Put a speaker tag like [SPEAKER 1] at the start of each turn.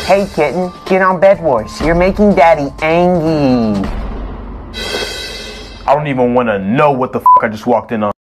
[SPEAKER 1] Hey kitten, get on bed wars. You're making daddy angry.
[SPEAKER 2] I don't even want to know what the fuck I just walked in on.